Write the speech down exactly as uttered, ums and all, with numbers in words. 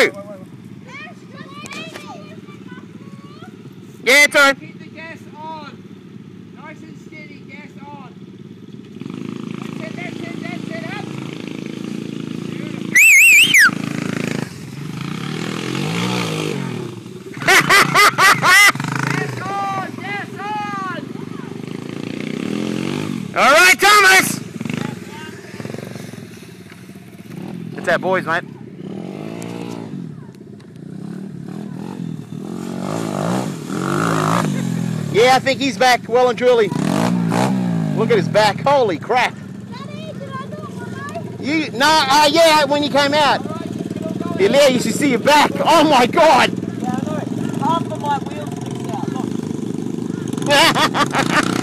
Yeah, turn. Keep the gas on. Nice and steady, gas on. That's it, that's it, that's it, up. Gas on, gas on. All right, Thomas. That's that, boys, mate. Yeah, I think he's back well and truly. Look at his back. Holy crap. Daddy, did I do it? You, no, uh, yeah, when you came out. Yeah, Leah, you should see your back. Oh my God. Yeah, I know. Half of my wheels fixed out. Look.